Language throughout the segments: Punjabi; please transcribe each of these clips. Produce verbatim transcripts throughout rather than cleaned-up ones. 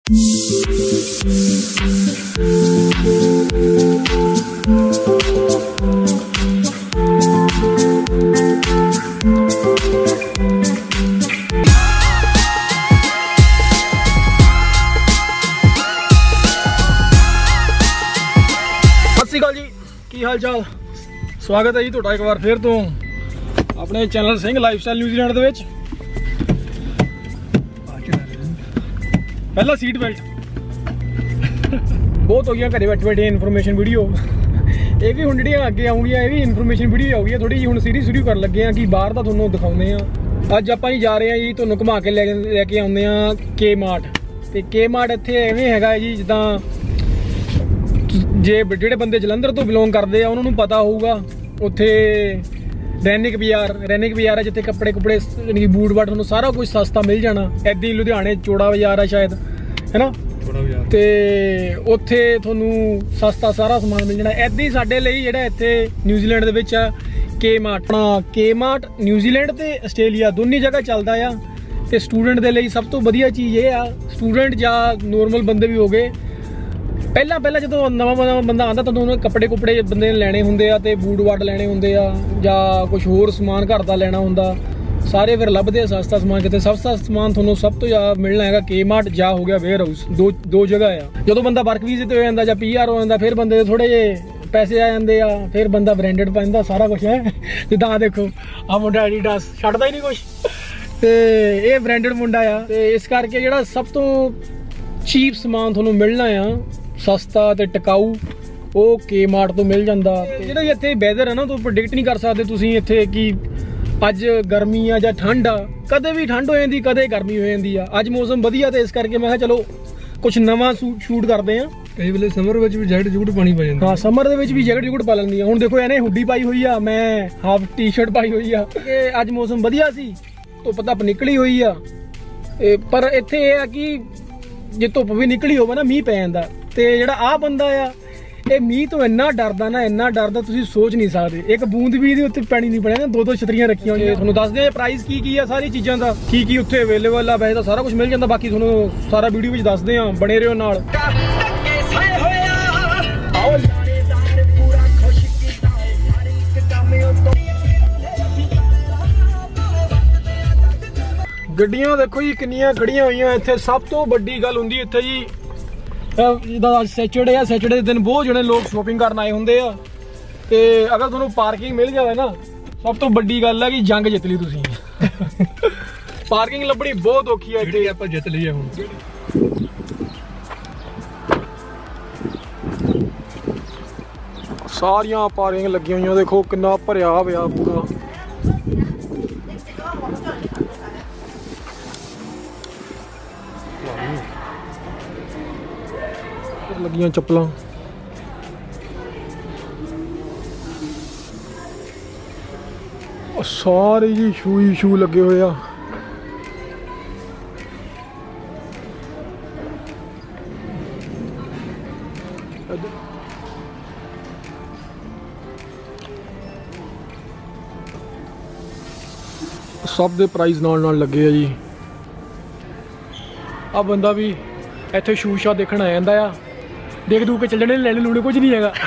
ਸਤਿ ਸ਼੍ਰੀ ਅਕਾਲ ਜੀ, ਕੀ ਹਾਲ ਚਾਲ। ਸਵਾਗਤ ਹੈ ਜੀ ਤੁਹਾਡਾ ਇੱਕ ਵਾਰ ਫਿਰ ਤੋਂ ਆਪਣੇ ਚੈਨਲ ਸਿੰਘ ਲਾਈਫਸਟਾਈਲ ਨਿਊਜ਼ੀਲੈਂਡ ਦੇ ਵਿੱਚ। ਪਹਿਲਾ ਸੀਟ ਬੈਲਟ ਬਹੁਤ ਹੋ ਗਈਆਂ ਘਰੇ ਬੈਠੇ ਬੈਠੇ ਇਨਫੋਰਮੇਸ਼ਨ ਵੀਡੀਓ। ਇਹ ਵੀ ਹੁਣ ਜਿਹੜੀਆਂ ਅੱਗੇ ਆਉਂਗੀਆਂ ਇਹ ਵੀ ਇਨਫੋਰਮੇਸ਼ਨ ਵੀਡੀਓ ਆਉਗੀ। ਥੋੜੀ ਜਿਹੀ ਹੁਣ ਸੀਰੀਜ਼ ਸ਼ੁਰੂ ਕਰਨ ਲੱਗੇ ਆ ਕਿ ਬਾਹਰ ਦਾ ਤੁਹਾਨੂੰ ਦਿਖਾਉਂਦੇ ਆ। ਅੱਜ ਆਪਾਂ ਜੀ ਜਾ ਰਹੇ ਆ ਜੀ, ਤੁਹਾਨੂੰ ਘੁਮਾ ਕੇ ਲੈ ਲੈ ਕੇ ਆਉਂਦੇ ਆ ਕੇ ਮਾਰਟ। ਤੇ ਕੇ ਮਾਰਟ ਇੱਥੇ ਐਵੇਂ ਹੈਗਾ ਜੀ ਜਿੱਦਾਂ ਜੇ ਜਿਹੜੇ ਬੰਦੇ ਜਲੰਧਰ ਤੋਂ ਬਿਲੋਂਗ ਕਰਦੇ ਆ ਉਹਨਾਂ ਨੂੰ ਪਤਾ ਹੋਊਗਾ। ਉੱਥੇ ਰੈਨਿਕ ਬਾਜ਼ਾਰ ਰੈਨਿਕ ਬਾਜ਼ਾਰ ਹੈ ਜਿੱਥੇ ਕੱਪੜੇ ਕੁਪੜੇ ਯਾਨੀ ਬੂਟ ਬਾਟ ਤੁਹਾਨੂੰ ਸਾਰਾ ਕੁਝ ਸਸਤਾ ਮਿਲ ਜਾਣਾ। ਇੱਦਾਂ ਹੀ ਲੁਧਿਆਣੇ ਚੋੜਾ ਬਾਜ਼ਾਰ ਆ ਸ਼ਾਇਦ, ਹੈ ਨਾ, ਤੇ ਉੱਥੇ ਤੁਹਾਨੂੰ ਸਸਤਾ ਸਾਰਾ ਸਮਾਨ ਮਿਲ ਜਾਣਾ। ਇੱਦਾਂ ਹੀ ਸਾਡੇ ਲਈ ਜਿਹੜਾ ਇੱਥੇ ਨਿਊਜ਼ੀਲੈਂਡ ਦੇ ਵਿੱਚ ਆ ਕੇ ਮਾਰਟ। ਆਪਣਾ ਕੇ ਮਾਰਟ ਨਿਊਜ਼ੀਲੈਂਡ ਤੇ ਆਸਟ੍ਰੇਲੀਆ ਦੋਨੀ ਜਗ੍ਹਾ ਚੱਲਦਾ ਆ। ਤੇ ਸਟੂਡੈਂਟ ਦੇ ਲਈ ਸਭ ਤੋਂ ਵਧੀਆ ਚੀਜ਼ ਇਹ ਆ, ਸਟੂਡੈਂਟ ਜਾਂ ਨੋਰਮਲ ਬੰਦੇ ਵੀ ਹੋ ਗਏ, ਪਹਿਲਾਂ ਪਹਿਲਾਂ ਜਦੋਂ ਨਵਾਂ ਬੰਦਾ ਆਉਂਦਾ ਤਾਂ ਉਹਨੂੰ ਕੱਪੜੇ ਕੁਪੜੇ ਬੰਦੇ ਨੇ ਲੈਣੇ ਹੁੰਦੇ ਆ ਤੇ ਬੂਟ ਵਾਟ ਲੈਣੇ ਹੁੰਦੇ ਆ ਜਾਂ ਕੁਝ ਹੋਰ ਸਮਾਨ ਘਰ ਦਾ ਲੈਣਾ ਹੁੰਦਾ, ਸਾਰੇ ਫਿਰ ਲੱਭਦੇ ਆ ਸਸਤਾ ਸਮਾਨ। ਕਿਤੇ ਸਸਤਾ ਸਮਾਨ ਤੁਹਾਨੂੰ ਸਭ ਤੋਂ ਜ਼ਿਆਦਾ ਮਿਲਣਾ ਹੈਗਾ ਕੇ ਮਾਰਟ ਜਾਂ ਹੋ ਗਿਆ ਵੇਅਰ ਹਾਊਸ। ਦੋ ਦੋ ਜਗ੍ਹਾ ਆ। ਜਦੋਂ ਬੰਦਾ ਵਰਕ ਵੀਜ਼ੇ ਤੇ ਹੋ ਜਾਂਦਾ ਜਾਂ ਪੀ ਆਰ ਹੋ ਜਾਂਦਾ ਫਿਰ ਬੰਦੇ ਦੇ ਥੋੜੇ ਜਿਹੇ ਪੈਸੇ ਆ ਜਾਂਦੇ ਆ, ਫਿਰ ਬੰਦਾ ਬ੍ਰਾਂਡਡ ਪਾਉਂਦਾ ਸਾਰਾ ਕੁਛ ਹੈ। ਜਿੱਦਾਂ ਆ ਦੇਖੋ ਆ ਮੁੰਡਾ ਐਡੀਡਾਸ ਛੱਡਦਾ ਹੀ ਨਹੀਂ ਕੁਛ, ਤੇ ਇਹ ਬ੍ਰਾਂਡਡ ਮੁੰਡਾ ਆ। ਤੇ ਇਸ ਕਰਕੇ ਜਿਹੜਾ ਸਭ ਤੋਂ ਚੀਪ ਸਮਾਨ ਤੁਹਾਨੂੰ ਮਿਲਣਾ ਆ ਸਸਤਾ ਤੇ ਟਿਕਾਊ, ਉਹ ਕੇ ਮਾਰਟ ਤੋਂ ਮਿਲ ਜਾਂਦਾ। ਜਿਹੜਾ ਇੱਥੇ ਵੈਦਰ ਹੈ ਨਾ ਤੋਂ ਪ੍ਰੈਡਿਕਟ ਨਹੀਂ ਕਰ ਸਕਦੇ ਤੁਸੀਂ ਇੱਥੇ ਕਿ ਅੱਜ ਗਰਮੀ ਆ ਜਾਂ ਠੰਡ ਆ। ਕਦੇ ਵੀ ਠੰਡ ਹੋ ਜਾਂਦੀ, ਕਦੇ ਗਰਮੀ ਹੋ ਜਾਂਦੀ ਆ। ਅੱਜ ਮੌਸਮ ਵਧੀਆ ਤੇ ਇਸ ਕਰਕੇ ਮੈਂ ਕਿਹਾ ਚਲੋ ਕੁਛ ਨਵਾਂ ਸ਼ੂਟ ਕਰਦੇ ਆ। ਕਈ ਵੇਲੇ ਸਮਰ ਵਿੱਚ ਵੀ ਜੈਕਟ ਜੂਕਟ ਪਾਣੀ ਪੈ ਜਾਂਦਾ। ਹਾਂ, ਸਮਰ ਦੇ ਵਿੱਚ ਵੀ ਜੈਕਟ ਜੂਕਟ ਪਾ ਲੈਂਦੀ ਆ। ਹੁਣ ਦੇਖੋ ਇਹਨੇ ਹੁੱਡੀ ਪਾਈ ਹੋਈ ਆ, ਮੈਂ ਹਾਫ ਟੀ ਸ਼ਰਟ ਪਾਈ ਹੋਈ ਆ। ਇਹ ਅੱਜ ਮੌਸਮ ਵਧੀਆ ਸੀ, ਧੁੱਪ ਧੱਪ ਨਿਕਲੀ ਹੋਈ ਆ। ਪਰ ਇੱਥੇ ਇਹ ਆ ਕਿ ਜੇ ਧੁੱਪ ਵੀ ਨਿਕਲੀ ਹੋਵੇ ਨਾ ਮੀਂਹ ਪੈ ਜਾਂਦਾ। ਤੇ ਜਿਹੜਾ ਆਹ ਬੰਦਾ ਆ ਇਹ ਮੀਂਹ ਤੋਂ ਇੰਨਾ ਡਰਦਾ ਨਾ, ਇੰਨਾ ਡਰਦਾ ਤੁਸੀਂ ਸੋਚ ਨਹੀਂ ਸਕਦੇ। ਇੱਕ ਬੂੰਦ ਵੀ ਇਹਦੇ ਉੱਤੇ ਪੈਣੀ ਨਹੀਂ ਪੈਣੀ ਨਾ। ਦੋ ਦੋ ਛਤਰੀਆਂ ਰੱਖੀਆਂ ਹੋਈਆਂ। ਤੁਹਾਨੂੰ ਦੱਸਦੇ ਆ ਪ੍ਰਾਈਸ ਕੀ ਕੀ ਆ ਸਾਰੀ ਚੀਜ਼ਾਂ ਦਾ, ਕੀ ਕੀ ਉੱਥੇ ਅਵੇਲੇਬਲ ਆ। ਵੈਸੇ ਤਾਂ ਸਾਰਾ ਕੁਝ ਮਿਲ ਜਾਂਦਾ, ਬਾਕੀ ਤੁਹਾਨੂੰ ਸਾਰਾ ਵੀਡੀਓ ਵਿੱਚ ਦੱਸਦੇ ਆ, ਬਣੇ ਰਹੋ ਨਾਲ। ਗੱਡੀਆਂ ਦੇਖੋ ਜੀ ਕਿੰਨੀਆਂ ਖੜੀਆਂ ਹੋਈਆਂ ਇੱਥੇ। ਸਭ ਤੋਂ ਵੱਡੀ ਗੱਲ ਹੁੰਦੀ ਇੱਥੇ ਜੀ, ਜਿੱਦਾਂ ਅੱਜ ਸੈਚਰਡੇ ਆ, ਸੈਚਰਡੇ ਦੇ ਦਿਨ ਬਹੁਤ ਜਿਹੜੇ ਲੋਕ ਸ਼ੋਪਿੰਗ ਕਰਨ ਆਏ ਹੁੰਦੇ ਆ। ਤੇ ਅਗਰ ਤੁਹਾਨੂੰ ਪਾਰਕਿੰਗ ਮਿਲ ਜਾਵੇ ਨਾ, ਸਭ ਤੋਂ ਵੱਡੀ ਗੱਲ ਹੈ ਕਿ ਜੰਗ ਜਿੱਤ ਲਈ ਤੁਸੀਂ। ਪਾਰਕਿੰਗ ਲੱਭਣੀ ਬਹੁਤ ਔਖੀ ਹੈ ਇੱਥੇ, ਆਪਾਂ ਜਿੱਤ ਲਈ ਹੁਣ। ਸਾਰੀਆਂ ਪਾਰਕਿੰਗ ਲੱਗੀਆਂ ਹੋਈਆਂ, ਦੇਖੋ ਕਿੰਨਾ ਭਰਿਆ ਹੋਇਆ ਪੂਰਾ। ਲੱਗੀਆਂ ਚੱਪਲਾਂ, ਸਾਰੇ ਜੀ ਸ਼ੂ ਹੀ ਸ਼ੂ ਲੱਗੇ ਹੋਏ ਆ। ਸਭ ਦੇ ਪ੍ਰਾਈਸ ਨਾਲ ਨਾਲ ਲੱਗੇ ਆ ਜੀ। ਆ ਬੰਦਾ ਵੀ ਇੱਥੇ ਸ਼ੂ ਸ਼ਾ ਦੇਖਣ ਆ ਜਾਂਦਾ ਆ। ਦੇਖ ਦੂ ਕੇ ਚੱਲਣੇ, ਲੈਣੇ ਲੂਣੇ ਕੁਝ ਨਹੀਂ ਹੈਗਾ।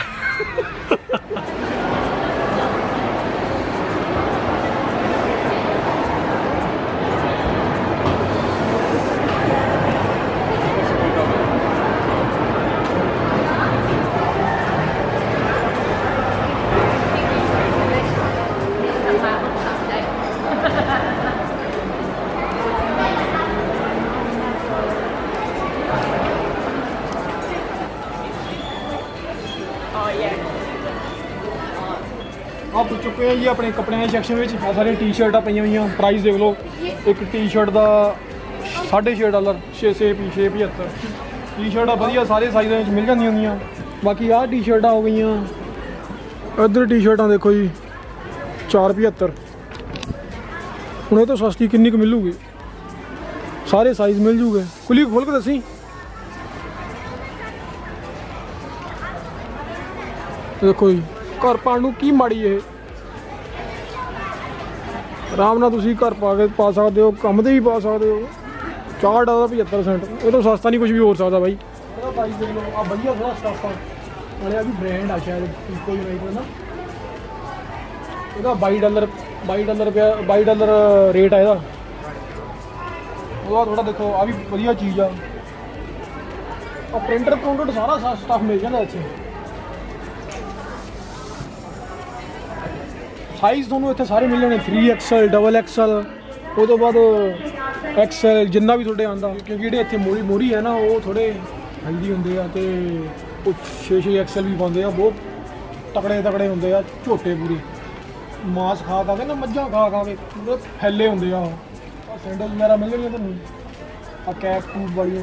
ਆ ਪੁੱਛ ਚੁੱਕੇ ਆ ਜੀ ਆਪਣੇ ਕੱਪੜਿਆਂ ਦੇ ਸੈਕਸ਼ਨ ਵਿੱਚ। ਆ ਸਾਰੀਆਂ ਟੀ ਸ਼ਰਟਾਂ ਪਈਆਂ ਹੋਈਆਂ। ਪ੍ਰਾਈਸ ਦੇਖ ਲਓ, ਇੱਕ ਟੀ ਸ਼ਰਟ ਦਾ ਸਾਢੇ ਛੇ ਡਾਲਰ, ਛੇ ਛੇ ਪੀ ਛੇ ਪਝੱਤਰ। ਟੀ ਸ਼ਰਟਾਂ ਵਧੀਆ ਸਾਰੇ ਸਾਈਜ਼ਾਂ ਵਿੱਚ ਮਿਲ ਜਾਂਦੀਆਂ ਹੁੰਦੀਆਂ। ਬਾਕੀ ਆਹ ਟੀ ਸ਼ਰਟਾਂ ਹੋ ਗਈਆਂ, ਇੱਧਰ ਟੀ ਸ਼ਰਟਾਂ ਦੇਖੋ ਜੀ ਚਾਰ ਪਝੱਤਰ। ਹੁਣ ਇਹ ਤੋਂ ਸਸਤੀ ਕਿੰਨੀ ਕੁ ਮਿਲੂਗੀ? ਸਾਰੇ ਸਾਈਜ਼ ਮਿਲ ਜੂਗੇ। ਕੁਲੀ ਖੋਲ ਕੇ ਦੱਸੀ। ਦੇਖੋ ਜੀ घर पाने नूं की माड़ी है, आराम नाल तुसीं घर पा के पा सकते हो, काम दे भी पा सकते हो। ਚਾਰ ਡਾਲਰ ਪਝੱਤਰ ਸੈਂਟ, ਇਹ ਤੋਂ ਸਸਤਾ ਨਹੀਂ ਕੁਝ ਵੀ ਹੋ ਸਕਦਾ ਬਾਈ। ਇਹਦਾ ਪ੍ਰਾਈਸ ਦੇਖ ਲਓ, ਆ ਵਧੀਆ ਥੋੜਾ ਸਟੱਫ ਆ ਨਾਲੇ ਆ ਵੀ ਬ੍ਰਾਂਡ ਆ ਸ਼ਾਇਦ ਕੋਈ ਯੂਨਾਈਟਡ ਨਾ। ਇਹਦਾ ਬਾਈ ਡਾਲਰ ਬਾਈ ਡਾਲਰ ਰੁਪਇਆ ਬਾਈ ਡਾਲਰ ਰੇਟ ਆ ਇਹਦਾ। ਉਹਦਾ ਥੋੜਾ ਦੇਖੋ ਆ ਵੀ ਵਧੀਆ ਚੀਜ਼ ਆ। ਆ ਪ੍ਰਿੰਟਰ ਪ੍ਰਿੰਟਰ ਸਾਰਾ ਸਟੱਫ ਮਿਲ ਜਾਂਦਾ ਇੱਥੇ। ਸਾਈਜ਼ ਤੁਹਾਨੂੰ ਇੱਥੇ ਸਾਰੇ ਮਿਲ ਜਾਣੇ, ਥ੍ਰੀ ਐਕਸਲ ਡਬਲ ਐਕਸਲ, ਉਹ ਤੋਂ ਬਾਅਦ ਐਕਸਲ ਜਿੰਨਾ ਵੀ ਤੁਹਾਡੇ ਆਉਂਦਾ। ਕਿਉਂਕਿ ਜਿਹੜੇ ਇੱਥੇ ਮੋਰੀ ਮੋਰੀ ਹੈ ਨਾ ਉਹ ਥੋੜੇ ਹੈਲਦੀ ਹੁੰਦੇ ਆ ਅਤੇ ਉਹ ਛੇ ਛੇ ਐਕਸਲ ਵੀ ਪਾਉਂਦੇ ਆ, ਬਹੁਤ ਤਕੜੇ ਤਕੜੇ ਹੁੰਦੇ ਆ, ਝੋਟੇ ਪੂਰੇ ਮਾਸ ਖਾ ਖਾ ਕੇ ਨਾ, ਮੱਝਾਂ ਖਾ ਖਾ ਕੇ ਪੂਰੇ ਫੈਲੇ ਹੁੰਦੇ ਆ ਉਹ। ਆ ਸੈਂਡਲ ਵਗੈਰਾ ਮਿਲ ਜਾਣੀਆਂ ਤੁਹਾਨੂੰ, ਆ ਕੈਪ ਕੂਪ ਵਾਲੀਆਂ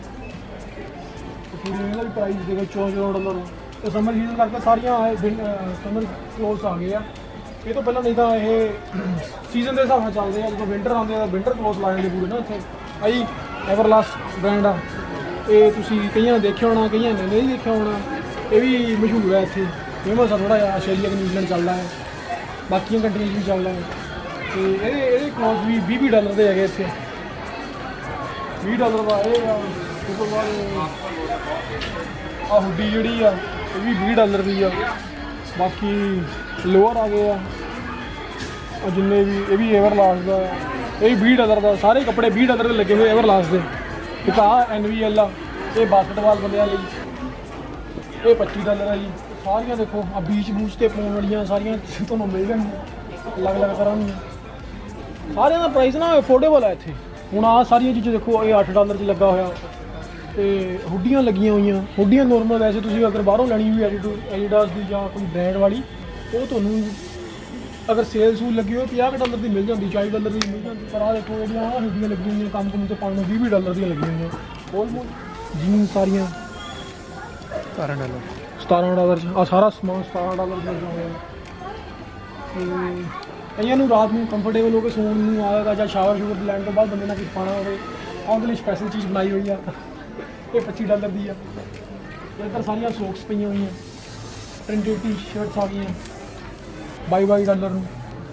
ਪੂਰੀ। ਇਹਦਾ ਵੀ ਪ੍ਰਾਈਸ ਦੇਖੋ ਚੌਦਾਂ ਚੌਦਾਂ ਡਾਲਰ। ਅਤੇ ਸਮਰ ਸੀਜ਼ਨ ਕਰਕੇ ਸਾਰੀਆਂ ਸਮਰ ਕਲੋਥਸ ਆ ਗਏ ਆ। ਇਹ ਤੋਂ ਪਹਿਲਾਂ ਨਹੀਂ ਤਾਂ ਇਹ ਸੀਜ਼ਨ ਦੇ ਹਿਸਾਬ ਨਾਲ ਚੱਲਦੇ ਆ। ਜਦੋਂ ਵਿੰਟਰ ਆਉਂਦੇ ਆ ਤਾਂ ਵਿੰਟਰ ਕਲੋਥ ਲਾ ਜਾਂਦੇ ਪੂਰੇ ਨਾ ਇੱਥੇ। ਆਈ ਐਵਰਲਾਸਟ ਬ੍ਰਾਂਡ ਆ, ਇਹ ਤੁਸੀਂ ਕਈਆਂ ਨੇ ਦੇਖਿਆ ਹੋਣਾ, ਕਈਆਂ ਨੇ ਨਹੀਂ ਦੇਖਿਆ ਹੋਣਾ। ਇਹ ਵੀ ਮਸ਼ਹੂਰ ਹੈ ਇੱਥੇ, ਫੇਮਸ ਆ ਥੋੜ੍ਹਾ ਜਿਹਾ। ਆਸਟ੍ਰੇਲੀਆ ਨਿਊਜ਼ੀਲੈਂਡ ਚੱਲਦਾ ਹੈ, ਬਾਕੀਆਂ ਕੰਟਰੀਜ਼ ਵੀ ਚੱਲਦਾ ਹੈ। ਅਤੇ ਇਹਦੇ ਇਹਦੇ ਕਲੋਥ ਵੀ ਵੀਹ ਵੀਹ ਡਾਲਰ ਦੇ ਹੈਗੇ ਇੱਥੇ, ਵੀਹ ਡਾਲਰ ਦਾ ਇਹ ਆ। ਉਸ ਤੋਂ ਬਾਅਦ ਆਹ ਹੁੱਡੀ ਜਿਹੜੀ ਆ ਇਹ ਵੀ ਵੀਹ ਡਾਲਰ ਦੀ ਆ। ਬਾਕੀ ਲੋਅਰ ਆ ਗਏ ਆ ਉਹ ਜਿੰਨੇ ਵੀ, ਇਹ ਵੀ ਐਵਰਲਾਸਟ ਦਾ, ਇਹ ਵੀ ਵੀਹ ਡਾਲਰ ਦਾ। ਸਾਰੇ ਕੱਪੜੇ ਵੀਹ ਡਾਲਰ ਦੇ ਲੱਗੇ ਹੋਏ ਐਵਰਲਾਸਟ ਦੇ। ਇੱਕ ਆਹ ਐਨ ਵੀ ਐਲ ਆ, ਇਹ ਬਾਸਕਟਬਾਲ ਬੰਦਿਆਂ ਲਈ, ਇਹ ਪੱਚੀ ਡਾਲਰ ਆ ਜੀ। ਸਾਰੀਆਂ ਦੇਖੋ ਆ ਬੀਚ ਬੂਚ 'ਤੇ ਪਾਉਣ ਵਾਲੀਆਂ ਸਾਰੀਆਂ ਤੁਹਾਨੂੰ ਮਿਲ ਜਾਣਗੀਆਂ ਅਲੱਗ ਅਲੱਗ ਤਰ੍ਹਾਂ ਦੀਆਂ। ਸਾਰਿਆਂ ਦਾ ਪ੍ਰਾਈਸ ਨਾ ਅਫੋਰਡੇਬਲ ਆ ਇੱਥੇ। ਹੁਣ ਆਹ ਸਾਰੀਆਂ ਚੀਜ਼ਾਂ ਦੇਖੋ, ਇਹ ਅੱਠ ਡਾਲਰ 'ਚ ਲੱਗਾ ਹੋਇਆ। ਅਤੇ ਹੁੱਡੀਆਂ ਲੱਗੀਆਂ ਹੋਈਆਂ, ਹੁੱਡੀਆਂ ਨੋਰਮਲ ਵੈਸੇ ਤੁਸੀਂ ਅਗਰ ਬਾਹਰੋਂ ਲੈਣੀ ਹੋਈ ਐਡੀਡਾਸ ਦੀ ਜਾਂ ਕੋਈ ਬ੍ਰਾਂਡ ਵਾਲੀ, ਉਹ ਤੁਹਾਨੂੰ ਅਗਰ ਸੇਲ ਸੂਲ ਲੱਗੀ ਹੋਈ ਪੰਜਾਹ ਕੁ ਡਾਲਰ ਦੀ ਮਿਲ ਜਾਂਦੀ, ਚਾਲੀ ਡਾਲਰ ਦੀ ਮਿਲ ਜਾਂਦੀ। ਪਰ ਆਹ ਦੇਖੋ ਜਿਹੜੀਆਂ ਆਹ ਹੁੱਡੀਆਂ ਲੱਗੀਆਂ ਹੋਈਆਂ ਕੰਮ ਕੁਮ 'ਤੇ ਪਾਉਣ ਨੂੰ ਵੀਹ ਵੀਹ ਡਾਲਰ ਦੀਆਂ ਲੱਗੀਆਂ ਹੋਈਆਂ। ਆਲਮੋਸਟ ਜੀਨਸ ਸਾਰੀਆਂ ਸਤਾਰਾਂ ਡਾਲਰ ਸਤਾਰਾਂ ਡਾਲਰ 'ਚ। ਆਹ ਸਾਰਾ ਸਮਾਨ ਸਤਾਰਾਂ ਡਾਲਰ 'ਚ ਮਿਲਦਾ ਹੋਇਆ। ਅਤੇ ਕਈਆਂ ਨੂੰ ਰਾਤ ਨੂੰ ਕੰਫਰਟੇਬਲ ਹੋ ਕੇ ਸੌਣ ਨੂੰ ਆਏਗਾ, ਜਾਂ ਸ਼ਾਵਰ ਸ਼ੂਵਰ ਲੈਣ ਤੋਂ ਬਾਅਦ ਬੰਦੇ ਨਾਲ ਕੁਛ ਪਾਉਣਾ ਹੋਵੇ, ਉਹਦੇ ਲਈ ਸਪੈਸ਼ਲ ਚੀਜ਼ ਬਣਾਈ ਹੋਈ ਆ। ਇਹ ਪੱਚੀ ਡਾਲਰ ਦੀ ਆ। ਇੱਧਰ ਸਾਰੀਆਂ ਸੋਕਸ ਪਈਆਂ ਹੋਈਆਂ, ਪ੍ਰਿੰਟਡ ਟੀ ਸ਼ਰਟਸ ਆ ਗਈਆਂ ਬਾਈ ਬਾਈ ਡਾਲਰ ਨੂੰ।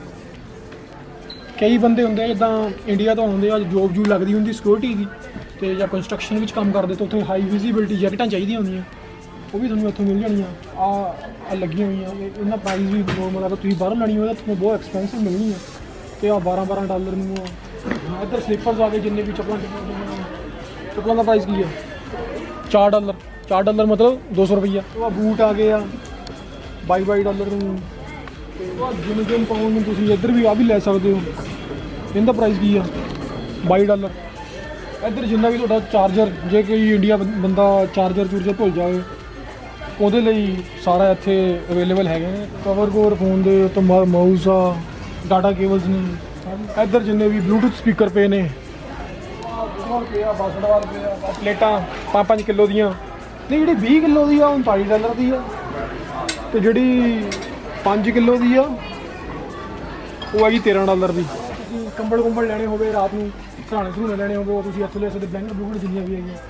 ਕਈ ਬੰਦੇ ਹੁੰਦੇ ਜਿੱਦਾਂ ਇੰਡੀਆ ਤੋਂ ਆਉਂਦੇ ਆ, ਜੋਬ ਜੂਬ ਲੱਗਦੀ ਹੁੰਦੀ ਸਿਕਿਉਰਿਟੀ ਦੀ, ਅਤੇ ਜਾਂ ਕੰਸਟਰਕਸ਼ਨ ਵਿੱਚ ਕੰਮ ਕਰਦੇ ਤਾਂ ਉੱਥੇ ਹਾਈ ਵਿਜ਼ੀਬਿਲਿਟੀ ਜੈਕਟਾਂ ਚਾਹੀਦੀਆਂ ਹੁੰਦੀਆਂ, ਉਹ ਵੀ ਤੁਹਾਨੂੰ ਇੱਥੋਂ ਮਿਲ ਜਾਣੀਆਂ। ਆਹ ਲੱਗੀਆਂ ਹੋਈਆਂ, ਇਹਨਾਂ ਪ੍ਰਾਈਸ ਵੀ ਨੋਰਮਲ। ਅਗਰ ਤੁਸੀਂ ਬਾਹਰੋਂ ਲੈਣੀ ਹੋਵੇ ਤਾਂ ਤੁਹਾਨੂੰ ਬਹੁਤ ਐਕਸਪੈਂਸਿਵ ਮਿਲਣੀ ਆ। ਅਤੇ ਆਹ ਬਾਰਾਂ ਬਾਰਾਂ ਡਾਲਰ ਨੂੰ ਆ। ਇੱਧਰ ਸਲੀਪਰਸ ਆ ਗਏ, ਜਿੰਨੇ ਵੀ ਚੱਪਲਾਂ ਚੱਪਲਾਂ ਦਾ ਪ੍ਰਾਈਸ ਕੀ ਆ? ਚਾਰ ਡਾਲਰ ਚਾਰ ਡਾਲਰ ਮਤਲਬ ਦੋ ਸੌ ਰੁਪਈਆ। ਉਹ ਬੂਟ ਆ ਗਏ ਆ ਬਾਈ ਬਾਈ ਡਾਲਰ ਨੂੰ। ਜਿੰਮ ਜਿੰਮ ਪਾਉਣ ਨੂੰ ਤੁਸੀਂ ਇੱਧਰ ਵੀ ਆ ਵੀ ਲੈ ਸਕਦੇ ਹੋ। ਇਹਦਾ ਪ੍ਰਾਈਸ ਕੀ ਆ? ਬਾਈ ਡਾਲਰ। ਇੱਧਰ ਜਿੰਨਾ ਵੀ ਤੁਹਾਡਾ ਚਾਰਜਰ, ਜੇ ਕੋਈ ਇੰਡੀਆ ਬੰਦਾ ਚਾਰਜਰ ਚੂਰਜਰ ਭੁੱਲ ਜਾਵੇ, ਉਹਦੇ ਲਈ ਸਾਰਾ ਇੱਥੇ ਅਵੇਲੇਬਲ ਹੈਗੇ ਨੇ। ਕਵਰ ਕਵਰ ਫੋਨ ਦੇ ਉੱਤੇ, ਮਾਊਸ ਆ, ਡਾਟਾ ਕੇਬਲਸ ਨੇ। ਇੱਧਰ ਜਿੰਨੇ ਵੀ ਬਲੂਟੂਥ ਸਪੀਕਰ ਪਏ ਨੇ, ਪਏ ਆ ਬਾਸਕਟਬਾਲ ਪਏ ਆ। ਪਲੇਟਾਂ ਪੰਜ ਪੰਜ ਕਿੱਲੋ ਦੀਆਂ, ਨਹੀਂ ਜਿਹੜੀ ਵੀਹ ਕਿੱਲੋ ਦੀ ਆ ਉਨਤਾਲੀ ਡਾਲਰ ਦੀ ਆ, ਅਤੇ ਜਿਹੜੀ ਪੰਜ ਕਿੱਲੋ ਦੀ ਆ ਉਹ ਹੈਗੀ ਤੇਰ੍ਹਾਂ ਡਾਲਰ ਦੀ। ਤੁਸੀਂ ਕੰਬਲ ਕੁੰਬਲ ਲੈਣੇ ਹੋਵੇ ਰਾਤ ਨੂੰ, ਸਰਾਣੇ ਸਰਾਣੇ ਲੈਣੇ ਹੋਵੇ, ਉਹ ਤੁਸੀਂ ਇੱਥੋਂ ਲੈ ਸਕਦੇ। ਬਲੈਂਕਟ ਬਲੂਕਟ ਜਿੰਨੀਆਂ ਵੀ ਹੈਗੀਆਂ।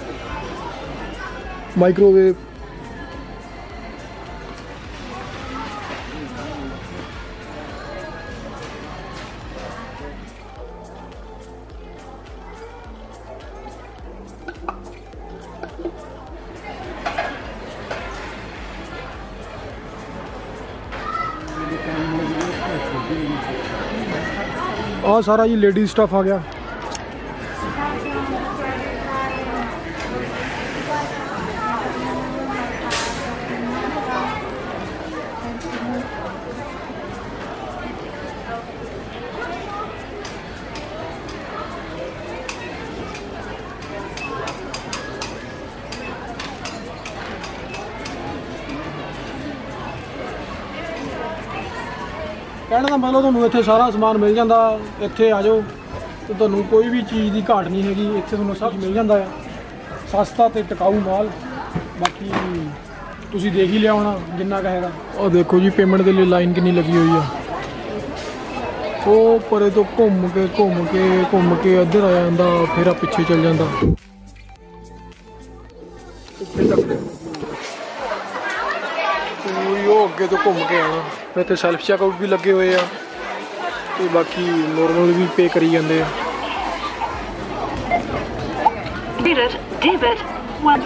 ਮਾਈਕ੍ਰੋਵੇਵ, ਆਹ ਸਾਰਾ ਜੀ ਲੇਡੀਜ਼ ਸਟੱਫ ਆ ਗਿਆ। ਕਹਿਣ ਦਾ ਮਤਲਬ ਤੁਹਾਨੂੰ ਇੱਥੇ ਸਾਰਾ ਸਮਾਨ ਮਿਲ ਜਾਂਦਾ। ਇੱਥੇ ਆ ਜਾਓ ਤੇ ਤੁਹਾਨੂੰ ਕੋਈ ਵੀ ਚੀਜ਼ ਦੀ ਘਾਟ ਨਹੀਂ ਹੈਗੀ। ਇੱਥੇ ਤੁਹਾਨੂੰ ਸਭ ਮਿਲ ਜਾਂਦਾ ਆ, ਸਸਤਾ ਤੇ ਟਿਕਾਊ ਮਾਲ। ਬਾਕੀ ਤੁਸੀਂ ਦੇਖ ਹੀ ਲਿਆ ਹੋਣਾ ਜਿੰਨਾ ਕੁ ਹੈਗਾ। ਉਹ ਦੇਖੋ ਜੀ ਪੇਮੈਂਟ ਦੇ ਲਈ ਲਾਈਨ ਕਿੰਨੀ ਲੱਗੀ ਹੋਈ ਆ। ਉਹ ਪਰੇ ਤੋਂ ਘੁੰਮ ਕੇ ਘੁੰਮ ਕੇ ਘੁੰਮ ਕੇ ਇੱਧਰ ਆ ਜਾਂਦਾ, ਫਿਰ ਆ ਪਿੱਛੇ ਚੱਲ ਜਾਂਦਾ। ਇੱਥੇ ਤੱਕ ਪੂਰੀ ਉਹ ਅੱਗੇ ਤੋਂ ਘੁੰਮ ਕੇ ਆਉਣਾ। ਇੱਥੇ ਸੈਲਫ ਚੈੱਕਆਊਟ ਵੀ ਲੱਗੇ ਹੋਏ ਆ, ਤੇ ਬਾਕੀ ਨੋਰਮਲ ਵੀ ਪੇ ਕਰੀ ਜਾਂਦੇ ਆ। Debit, debit, one.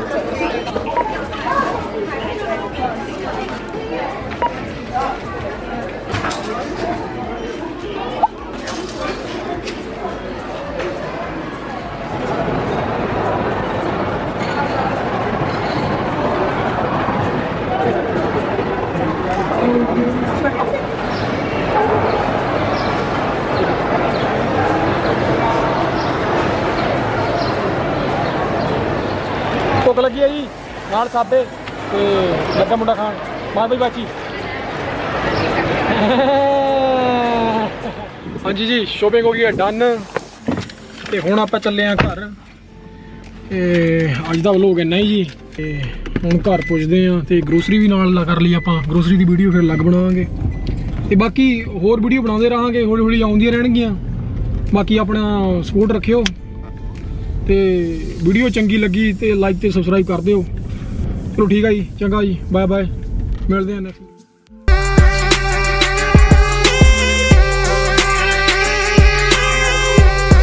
ਭੁੱਖ ਲੱਗੀ ਆ ਜੀ ਨਾਲ ਸਾਬੇ ਤੇ ਲੱਗਾ ਮੁੰਡਾ ਖਾਣ ਮਾਰ ਬਈ ਬਾਚੀ ਹਾਂਜੀ ਜੀ ਸ਼ੋਪਿੰਗ ਹੋ ਗਈ ਹੈ ਡਨ ਤੇ ਹੁਣ ਆਪਾਂ ਚੱਲੇ ਆ ਘਰ ਤੇ ਅੱਜ ਦਾ ਵਲੋਗ ਇੰਨਾ ਹੀ ਜੀ ਤੇ ਹੁਣ ਘਰ ਪੁੱਜਦੇ ਆ ਤੇ ਗਰੋਸਰੀ ਵੀ ਨਾਲ ਕਰ ਲਈ ਆਪਾਂ ਗਰੋਸਰੀ ਦੀ ਵੀਡੀਓ ਫਿਰ ਲੱਗ ਬਣਾਵਾਂਗੇ ਤੇ ਬਾਕੀ ਹੋਰ ਵੀਡੀਓ ਬਣਾਉਂਦੇ ਰਹਾਂਗੇ ਹੌਲੀ ਹੌਲੀ ਆਉਂਦੀਆਂ ਰਹਿਣਗੀਆਂ ਬਾਕੀ ਆਪਣਾ ਸਪੋਰਟ ਰੱਖਿਓ ਤੇ ਵੀਡੀਓ ਚੰਗੀ ਲੱਗੀ ਤੇ ਲਾਈਕ ਤੇ ਸਬਸਕ੍ਰਾਈਬ ਕਰ ਦਿਓ ਚਲੋ ਠੀਕ ਆ ਜੀ ਚੰਗਾ ਜੀ ਬਾਏ ਬਾਏ ਮਿਲਦੇ ਆ ਨੈਕਸਟ